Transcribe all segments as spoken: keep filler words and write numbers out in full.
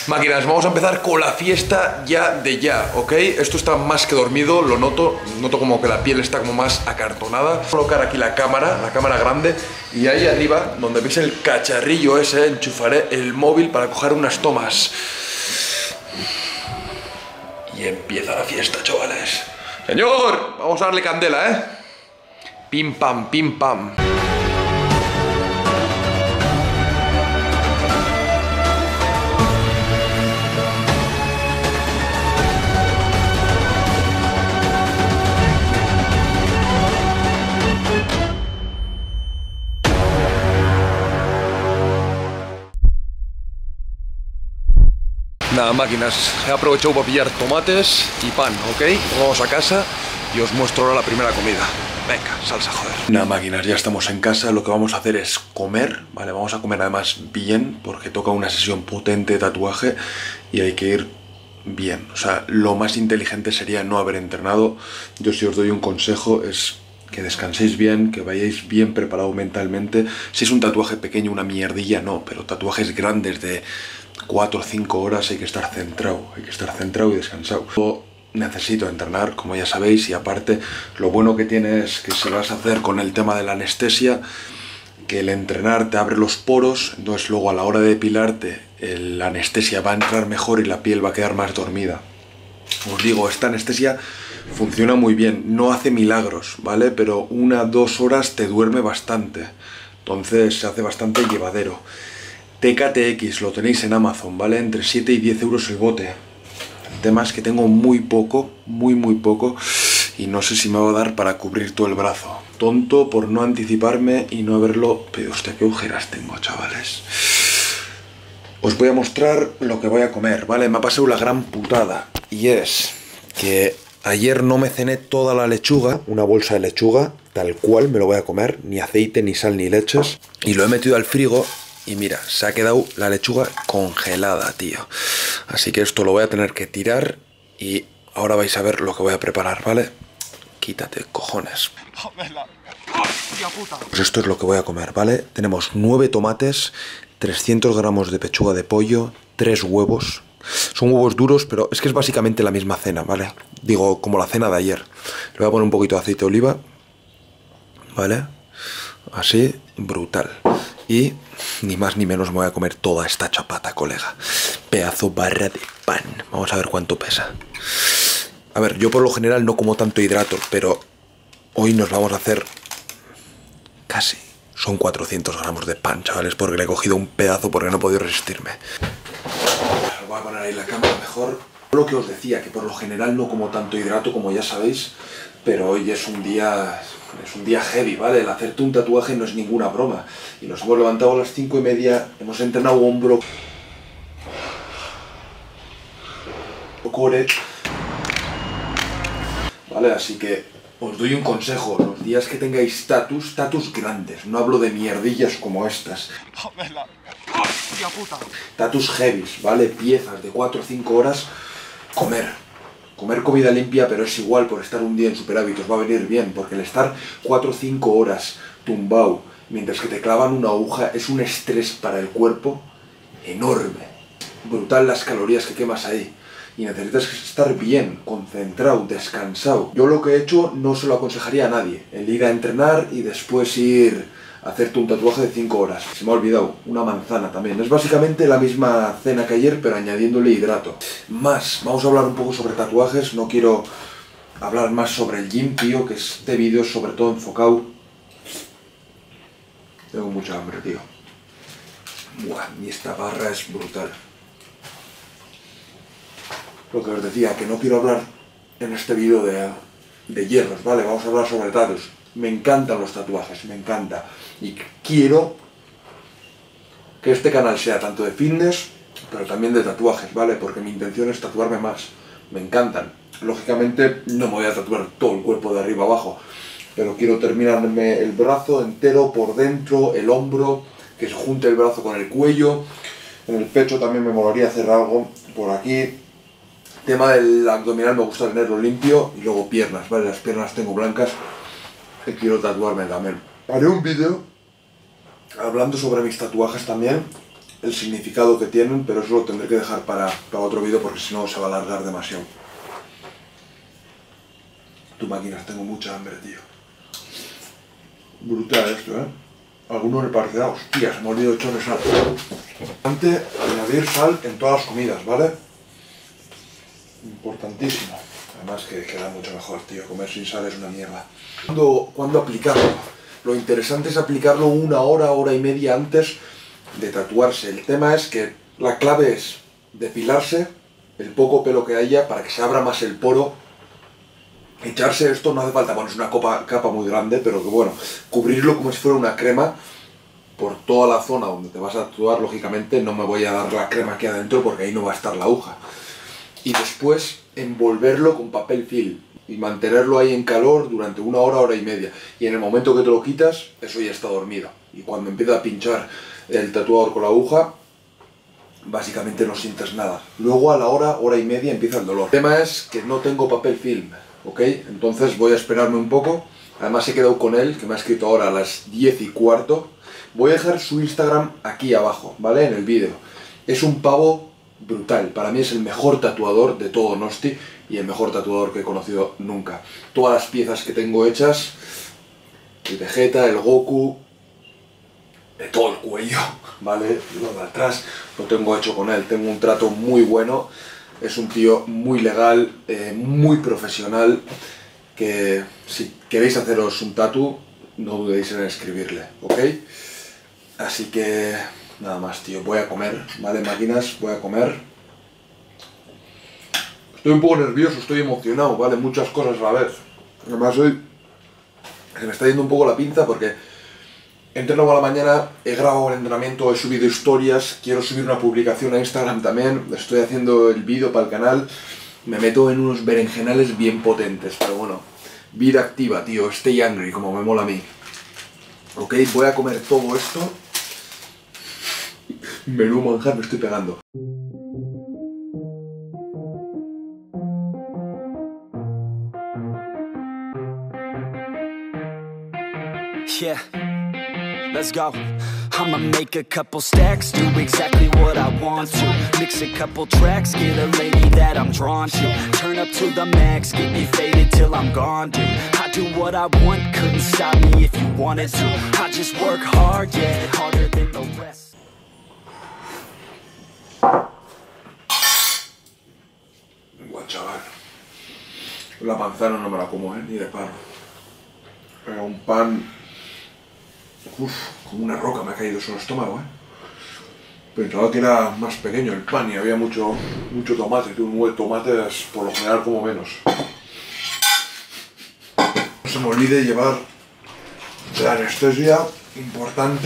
Máquinas, vamos a empezar con la fiesta ya de ya, ¿ok? Esto está más que dormido, lo noto. Noto como que la piel está como más acartonada. Voy a colocar aquí la cámara, la cámara grande. Y ahí arriba, donde veis el cacharrillo ese, enchufaré el móvil para coger unas tomas. Y empieza la fiesta, chavales. Señor, vamos a darle candela, ¿eh? Pim pam, pim pam. Nada, máquinas, he aprovechado para pillar tomates y pan, ¿ok? Vamos a casa y os muestro ahora la primera comida. Venga, salsa, joder. Nada, máquinas, ya estamos en casa. Lo que vamos a hacer es comer, ¿vale? Vamos a comer además bien, porque toca una sesión potente de tatuaje y hay que ir bien. O sea, lo más inteligente sería no haber entrenado. Yo, si os doy un consejo, es que descanséis bien, que vayáis bien preparado mentalmente. Si es un tatuaje pequeño, una mierdilla, no, pero tatuajes grandes de cuatro o cinco horas hay que estar centrado, hay que estar centrado y descansado. Yo necesito entrenar, como ya sabéis, y aparte lo bueno que tiene es que si vas a hacer con el tema de la anestesia, que el entrenar te abre los poros, entonces luego a la hora de depilarte la anestesia va a entrar mejor y la piel va a quedar más dormida. Os digo, esta anestesia funciona muy bien, no hace milagros, ¿vale? Pero una, dos horas te duerme bastante, entonces se hace bastante llevadero. T K T X, lo tenéis en Amazon, ¿vale? Entre siete y diez euros el bote. El tema es que tengo muy poco, muy muy poco, y no sé si me va a dar para cubrir todo el brazo. Tonto por no anticiparme y no haberlo... Pero hostia, qué ojeras tengo, chavales. Os voy a mostrar lo que voy a comer, ¿vale? Me ha pasado la gran putada, y es que ayer no me cené toda la lechuga, una bolsa de lechuga, tal cual me lo voy a comer, ni aceite, ni sal, ni leches, y lo he metido al frigo. Y mira, se ha quedado la lechuga congelada, tío. Así que esto lo voy a tener que tirar y ahora vais a ver lo que voy a preparar, ¿vale? Quítate, cojones. Pues esto es lo que voy a comer, ¿vale? Tenemos nueve tomates, trescientos gramos de pechuga de pollo, tres huevos. Son huevos duros, pero es que es básicamente la misma cena, ¿vale? Digo, como la cena de ayer. Le voy a poner un poquito de aceite de oliva, ¿vale? Así, brutal. Y ni más ni menos me voy a comer toda esta chapata, colega. Pedazo barra de pan. Vamos a ver cuánto pesa. A ver, yo por lo general no como tanto hidrato, pero hoy nos vamos a hacer casi. Son cuatrocientos gramos de pan, chavales, porque le he cogido un pedazo porque no he podido resistirme. Voy a poner ahí la cámara mejor. Lo que os decía, que por lo general no como tanto hidrato, como ya sabéis, pero hoy es un día... Es un día heavy, ¿vale? El hacerte un tatuaje no es ninguna broma. Y nos hemos levantado a las cinco y media, hemos entrenado hombro, core, ¿vale? Así que os doy un consejo. Los días que tengáis tatus, tatus grandes, no hablo de mierdillas como estas. Tatus heavies, ¿vale? Piezas de cuatro o cinco horas, comer. Comer comida limpia, pero es igual, por estar un día en superávit os va a venir bien, porque el estar cuatro o cinco horas tumbado mientras que te clavan una aguja es un estrés para el cuerpo enorme. Brutal las calorías que quemas ahí. Y necesitas estar bien, concentrado, descansado. Yo lo que he hecho no se lo aconsejaría a nadie. El ir a entrenar y después ir a hacerte un tatuaje de cinco horas. Se me ha olvidado, una manzana también. Es básicamente la misma cena que ayer, pero añadiéndole hidrato. Más, vamos a hablar un poco sobre tatuajes. No quiero hablar más sobre el gym, tío, que este vídeo es sobre todo enfocado. Tengo mucha hambre, tío. Buah, y esta barra es brutal. Lo que os decía, que no quiero hablar en este vídeo de, de hierros, ¿vale? Vamos a hablar sobre tatus. Me encantan los tatuajes, me encanta. Y quiero que este canal sea tanto de fitness, pero también de tatuajes, ¿vale? Porque mi intención es tatuarme más. Me encantan. Lógicamente no me voy a tatuar todo el cuerpo de arriba abajo, pero quiero terminarme el brazo entero por dentro, el hombro, que se junte el brazo con el cuello. En el pecho también me molaría hacer algo por aquí. Tema del abdominal me gusta tenerlo limpio. Y luego piernas, ¿vale? Las piernas tengo blancas que quiero tatuarme también. Haré un vídeo hablando sobre mis tatuajes también, el significado que tienen, pero eso lo tendré que dejar para, para otro vídeo porque si no se va a alargar demasiado. Tu máquinas, tengo mucha hambre, tío. Brutal esto, ¿eh? A alguno le parecerá, hostia, se me ha olvidado echarle sal. Importante añadir sal en todas las comidas, ¿vale? Importantísimo. Además que queda mucho mejor, tío. Comer sin sal es una mierda. ¿Cuándo, ¿Cuándo aplicarlo? Lo interesante es aplicarlo una hora, hora y media antes de tatuarse. El tema es que la clave es depilarse el poco pelo que haya para que se abra más el poro. Echarse esto no hace falta, bueno, es una copa, capa muy grande, pero que bueno, cubrirlo como si fuera una crema por toda la zona donde te vas a tatuar. Lógicamente no me voy a dar la crema aquí adentro porque ahí no va a estar la aguja. Y después envolverlo con papel film y mantenerlo ahí en calor durante una hora, hora y media. Y en el momento que te lo quitas, eso ya está dormido. Y cuando empieza a pinchar el tatuador con la aguja, básicamente no sientes nada. Luego a la hora, hora y media empieza el dolor. El tema es que no tengo papel film, ¿ok? Entonces voy a esperarme un poco. Además he quedado con él, que me ha escrito ahora a las diez y cuarto. Voy a dejar su Instagram aquí abajo, ¿vale? En el vídeo. Es un pavo brutal. Para mí es el mejor tatuador de todo Nosti y el mejor tatuador que he conocido nunca. Todas las piezas que tengo hechas, el Vegeta, el Goku, de todo el cuello, ¿vale? Lo de atrás lo tengo hecho con él. Tengo un trato muy bueno. Es un tío muy legal, eh, muy profesional, que si queréis haceros un tatu, no dudéis en escribirle, ¿ok? Así que nada más, tío, voy a comer, ¿vale, máquinas? Voy a comer. Estoy un poco nervioso, estoy emocionado, ¿vale? Muchas cosas a la vez. Además hoy se me está yendo un poco la pinza porque entreno a la mañana, he grabado el entrenamiento, he subido historias, quiero subir una publicación a Instagram también, estoy haciendo el vídeo para el canal, me meto en unos berenjenales bien potentes, pero bueno, vida activa, tío, stay angry, como me mola a mí. Ok, voy a comer todo esto. Menú manjar, me estoy pegando. Yeah, let's go. I'ma make a couple stacks, do exactly what I want to. Mix a couple tracks, get a lady that I'm drawn to. Turn up to the max, get me faded till I'm gone, dude. I do what I want, couldn't stop me if you wanted to. I just work hard, yeah, harder than the rest. Guau, chaval. La manzana no me la como, eh, ni de pan. Era un pan... Uf, como una roca me ha caído eso en el estómago, eh. Pensaba que era más pequeño el pan y había mucho, mucho tomate. Tengo un huevo de tomates por lo general como menos. No se me olvide llevar la anestesia, importante.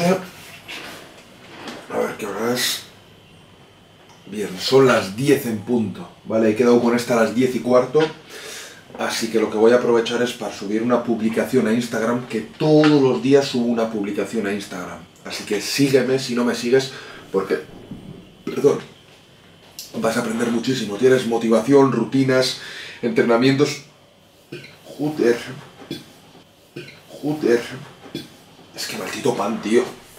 A ver qué hora es. Bien, son las diez en punto, ¿vale? He quedado con esta a las diez y cuarto. Así que lo que voy a aprovechar es para subir una publicación a Instagram, que todos los días subo una publicación a Instagram. Así que sígueme si no me sigues, porque, perdón, vas a aprender muchísimo. Tienes motivación, rutinas, entrenamientos. Joder. Joder. Es que maldito pan, tío.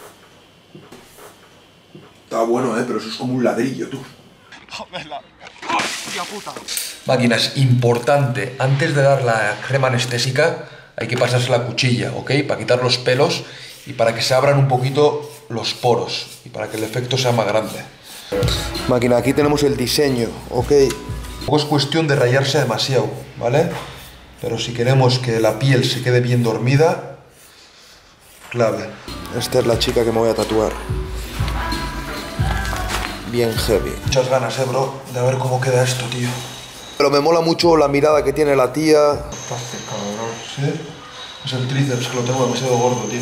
Está bueno, eh, pero eso es como un ladrillo, tú. ¡Hostia puta! Máquinas, importante, antes de dar la crema anestésica hay que pasarse la cuchilla, ¿ok? Para quitar los pelos y para que se abran un poquito los poros y para que el efecto sea más grande. Máquina, aquí tenemos el diseño, ¿ok? Es cuestión de rayarse demasiado, ¿vale? Pero si queremos que la piel se quede bien dormida, clave. Esta es la chica que me voy a tatuar. Bien heavy. Muchas ganas, eh, bro, de ver cómo queda esto, tío. Pero me mola mucho la mirada que tiene la tía. Parece cabrón, ¿sí? Es el tríceps que lo tengo demasiado gordo, tío.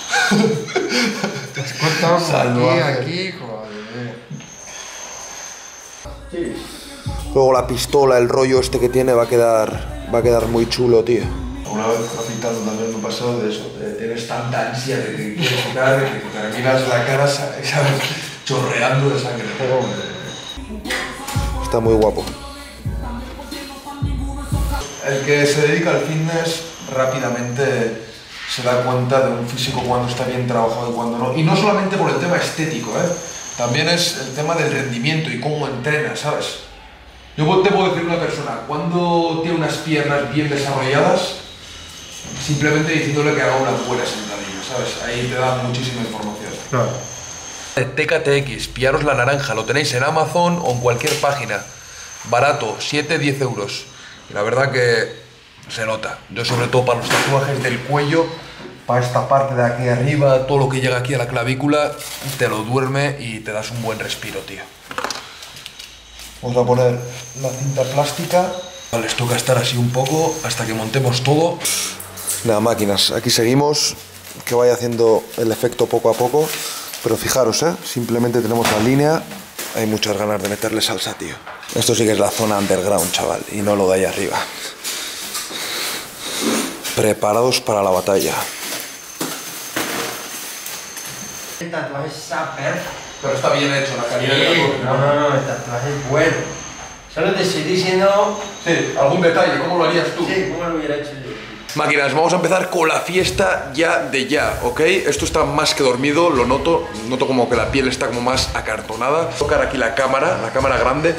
Te has cortado aquí, aquí, joder. Sí. Luego la pistola, el rollo este que tiene va a quedar, va a quedar muy chulo, tío. Una vez afeitando también me ha pasado de eso, de tienes tanta ansia de que quieres quitar, de que te miras la cara, ¿sabes? Chorreando de sangre. Está muy guapo. El que se dedica al fitness rápidamente se da cuenta de un físico cuando está bien trabajado y cuando no. Y no solamente por el tema estético, ¿eh? también es el tema del rendimiento y cómo entrenas, ¿sabes? Yo te puedo decir una persona, cuando tiene unas piernas bien desarrolladas, simplemente diciéndole que haga una buena sentadilla, ¿sabes? Ahí te da muchísima información. Claro. T K T X, pillaros la naranja, lo tenéis en Amazon o en cualquier página. Barato, siete a diez euros. Y la verdad que se nota. Yo sobre todo para los tatuajes del cuello, para esta parte de aquí arriba, todo lo que llega aquí a la clavícula, te lo duerme y te das un buen respiro, tío. Vamos a poner la cinta plástica. Les toca estar así un poco hasta que montemos todo. Nada, máquinas, aquí seguimos, que vaya haciendo el efecto poco a poco. Pero fijaros, ¿eh? Simplemente tenemos la línea. Hay muchas ganas de meterle salsa, tío. Esto sí que es la zona underground, chaval, y no lo de ahí arriba. Preparados para la batalla. El tatuaje está perfecto. Pero está bien hecho, la calidad de la Sí, no, no, no, el tatuaje es bueno. Solo te estoy diciendo... Sí, algún detalle, ¿cómo lo harías tú? Sí, ¿cómo lo hubiera hecho yo? Máquinas, vamos a empezar con la fiesta ya de ya, ¿ok? Esto está más que dormido, lo noto. Noto como que la piel está como más acartonada. Tocar aquí la cámara, la cámara grande.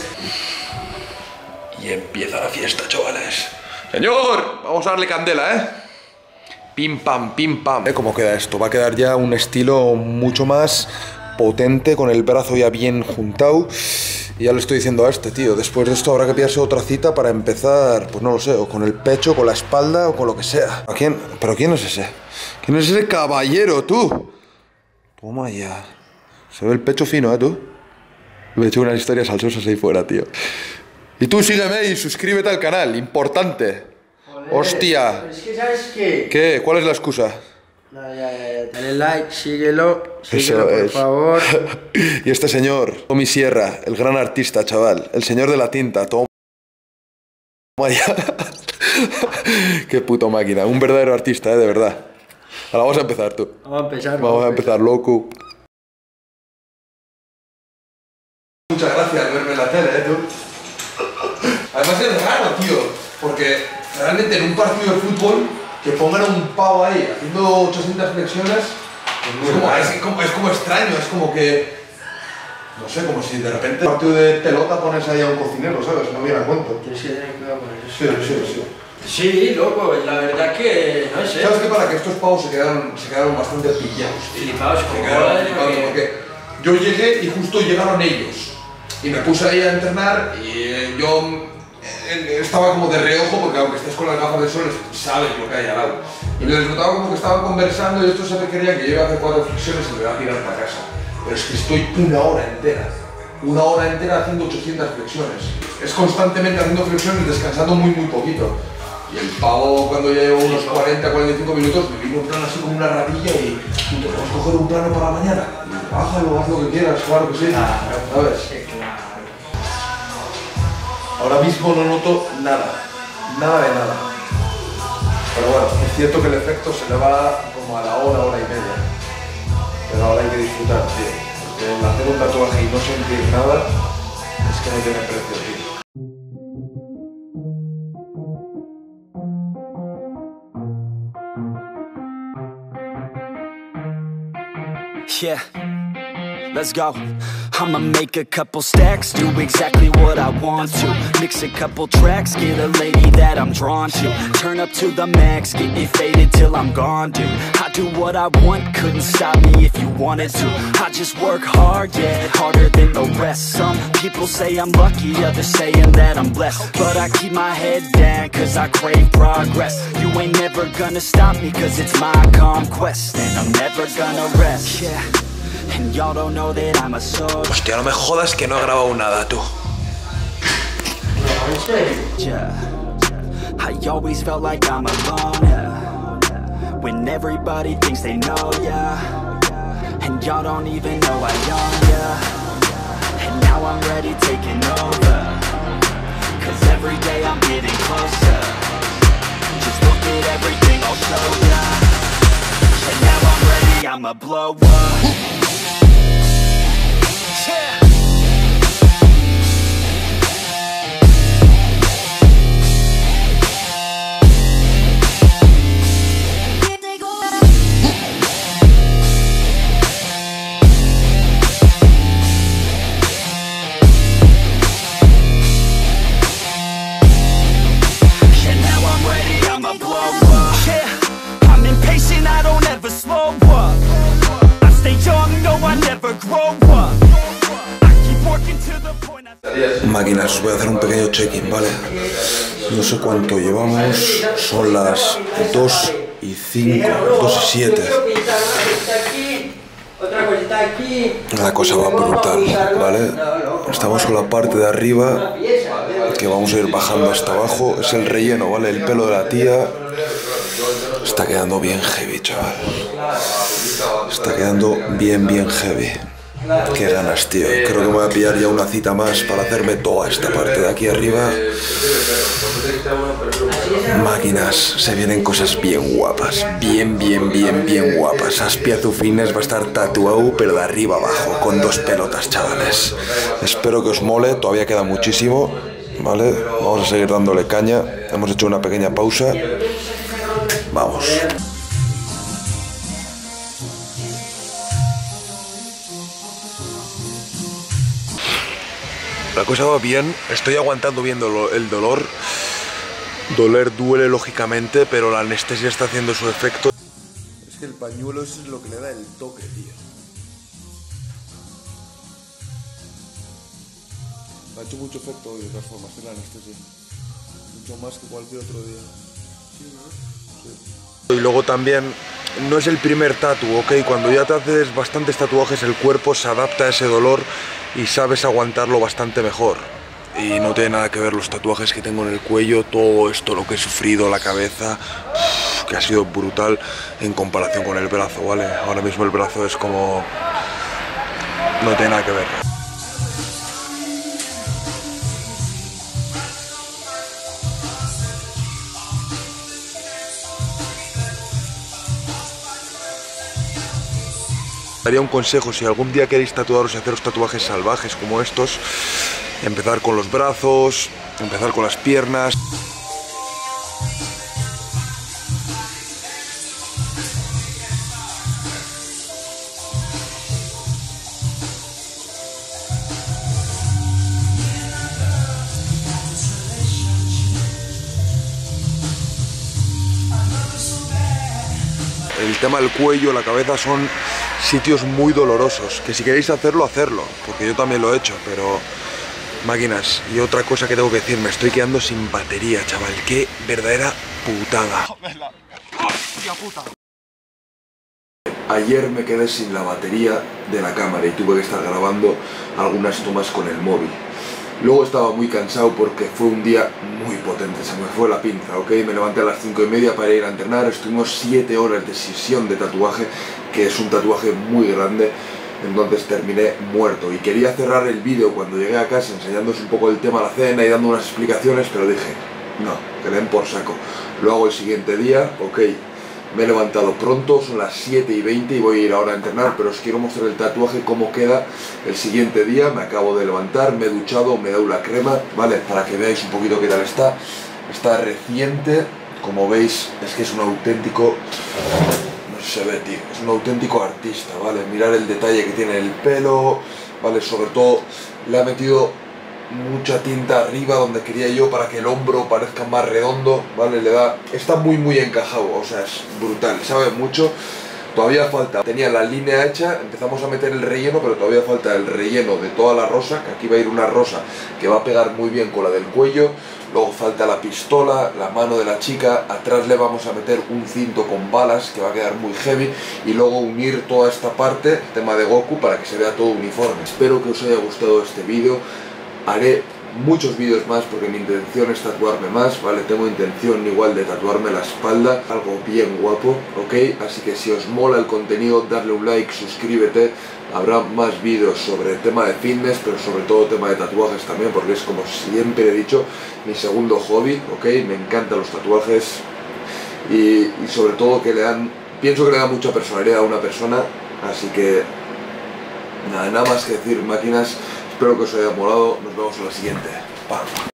Y empieza la fiesta, chavales. ¡Señor! Vamos a darle candela, ¿eh? Pim pam, pim pam. ¿Eh? ¿Cómo queda esto? Va a quedar ya un estilo mucho más potente, con el brazo ya bien juntado. Y ya le estoy diciendo a este, tío, después de esto habrá que pillarse otra cita para empezar, pues no lo sé, o con el pecho, con la espalda, o con lo que sea. ¿A quién? ¿Pero quién es ese? ¿Quién es ese caballero, tú? Toma ya. Se ve el pecho fino, ¿eh, tú? Me he hecho unas historias salsosas ahí fuera, tío. Y tú sígueme y suscríbete al canal, importante. Joder, hostia. Pero es que, ¿sabes qué? ¿Qué? ¿Cuál es la excusa? No, ya, ya, ya. Dale like, síguelo, síguelo, Eso por es. favor. Y este señor, Tommy Sierra, el gran artista, chaval, el señor de la tinta, toma ya. Qué puto máquina, un verdadero artista, eh, de verdad. Ahora vamos a empezar, tú. Vamos a empezar. Vamos a empezar, loco. Muchas gracias por verme en la tele, eh, tú. Además es raro, tío, porque realmente en un partido de fútbol que pongan a un pavo ahí haciendo ochocientas flexiones es como, es, como, es como extraño, es como que... No sé, como si de repente en un partido de pelota pones ahí a un cocinero, ¿sabes? No viene a cuento. Tienes que tener cuidado con eso. Sí, sí, sí. Sí, loco, la verdad que... no sé. ¿Sabes qué? Para que estos pavos se quedaron, se quedaron bastante pillados, tío. Flipados Se como quedaron joder, flipados porque- porque yo llegué y justo llegaron ellos. Y me puse ahí a entrenar y eh, yo eh, estaba como de reojo porque aunque estés con las gafas de sol sabes lo que hay al lado. Y les notaba como que estaban conversando y estos se me creían que yo iba a hacer cuatro flexiones y me iba a tirar para casa. Pero es que estoy una hora entera. Una hora entera haciendo ochocientas flexiones. Es constantemente haciendo flexiones, descansando muy muy poquito. Y el pavo cuando ya llevo unos cuarenta a cuarenta y cinco minutos me vino un plano así como una ratilla y ¿tú te puedes coger un plano para mañana? Y yo, bájalo, haz lo que quieras, claro que sí. ¿Sabes? Sí, claro. Ahora mismo no noto nada, nada de nada. Pero bueno, es cierto que el efecto se le va como a la hora, hora y media. Pero ahora hay que disfrutar, tío. Porque el hacer un tatuaje y no sentir nada es que no tiene precio, tío. Yeah, let's go. I'ma make a couple stacks, do exactly what I want to. Mix a couple tracks, get a lady that I'm drawn to. Turn up to the max, get me faded till I'm gone, dude. I do what I want, couldn't stop me if you wanted to. I just work hard, yeah, harder than the rest. Some people say I'm lucky, others saying that I'm blessed. But I keep my head down, cause I crave progress. You ain't never gonna stop me, cause it's my conquest. And I'm never gonna rest, yeah. And y'all don't know that I'm a soul. Hostia, no me jodas que no he grabado nada, tú. No, en serio. Yeah. I always felt like I'm alone, yeah. When everybody thinks they know, yeah. And y'all don't even know I own, yeah. And now I'm ready taking over. Cause every day I'm getting closer. Just look at everything I'll show ya. And now I'm ready, I'ma blow up. Máquinas, os voy a hacer un pequeño check-in, ¿vale? No sé cuánto llevamos, son las dos y cinco, dos y siete. La cosa va brutal, ¿vale? Estamos con la parte de arriba, que vamos a ir bajando hasta abajo. Es el relleno, ¿vale? El pelo de la tía está quedando bien heavy, chaval. Está quedando bien, bien heavy. Qué ganas, tío. Creo que me voy a pillar ya una cita más para hacerme toda esta parte de aquí arriba. Máquinas, se vienen cosas bien guapas. Bien, bien, bien, bien guapas. Aspiazu Fitness va a estar tatuado, pero de arriba abajo, con dos pelotas, chavales. Espero que os mole, todavía queda muchísimo, ¿vale? Vamos a seguir dándole caña. Hemos hecho una pequeña pausa. Vamos. La cosa va bien, estoy aguantando bien el dolor. Doler duele lógicamente, pero la anestesia está haciendo su efecto. Es que el pañuelo es lo que le da el toque, tío. Me ha hecho mucho efecto hoy de todas formas en la anestesia. Mucho más que cualquier otro día. Sí, ¿no? Sí. Y luego también, no es el primer tatu, ¿ok? Cuando ya te haces bastantes tatuajes, el cuerpo se adapta a ese dolor y sabes aguantarlo bastante mejor. Y no tiene nada que ver los tatuajes que tengo en el cuello, todo esto, lo que he sufrido, la cabeza, uff, que ha sido brutal en comparación con el brazo, ¿vale? Ahora mismo el brazo es como... no tiene nada que ver. Daría un consejo: si algún día queréis tatuaros y haceros tatuajes salvajes como estos, empezar con los brazos, empezar con las piernas. El tema del cuello, la cabeza son sitios muy dolorosos, que si queréis hacerlo, hacerlo, porque yo también lo he hecho, pero... Máquinas, y otra cosa que tengo que decir, me estoy quedando sin batería, chaval, qué verdadera putada. Ayer me quedé sin la batería de la cámara y tuve que estar grabando algunas tomas con el móvil. Luego estaba muy cansado porque fue un día muy potente, se me fue la pinza, ¿ok? Me levanté a las cinco y media para ir a entrenar, estuvimos siete horas de sesión de tatuaje, que es un tatuaje muy grande. Entonces terminé muerto y quería cerrar el vídeo cuando llegué a casa enseñándoos un poco el tema de la cena y dando unas explicaciones, pero dije, no, que le den por saco. Lo hago el siguiente día, ok, me he levantado pronto, son las siete y veinte y voy a ir ahora a entrenar, pero os quiero mostrar el tatuaje, cómo queda el siguiente día. Me acabo de levantar, me he duchado, me he dado la crema, ¿vale? Para que veáis un poquito qué tal está. Está reciente, como veis, es que es un auténtico... se ve, tío, es un auténtico artista, ¿vale? Mirar el detalle que tiene el pelo, ¿vale? Sobre todo le ha metido mucha tinta arriba donde quería yo para que el hombro parezca más redondo, ¿vale? Le da... está muy muy encajado, o sea, es brutal, sabe mucho. Todavía falta, tenía la línea hecha, empezamos a meter el relleno, pero todavía falta el relleno de toda la rosa, que aquí va a ir una rosa que va a pegar muy bien con la del cuello. Luego falta la pistola, la mano de la chica, atrás le vamos a meter un cinto con balas que va a quedar muy heavy y luego unir toda esta parte, tema de Goku, para que se vea todo uniforme. Espero que os haya gustado este vídeo, haré muchos vídeos más porque mi intención es tatuarme más, ¿vale? Tengo intención igual de tatuarme la espalda, algo bien guapo, ¿ok? Así que si os mola el contenido, darle un like, suscríbete. Habrá más vídeos sobre el tema de fitness, pero sobre todo tema de tatuajes también, porque es, como siempre he dicho, mi segundo hobby, ¿ok? Me encantan los tatuajes y, y sobre todo que le dan, pienso que le da mucha personalidad a una persona, así que nada, nada más que decir, máquinas. Espero que os haya molado, nos vemos en la siguiente. ¡Pam!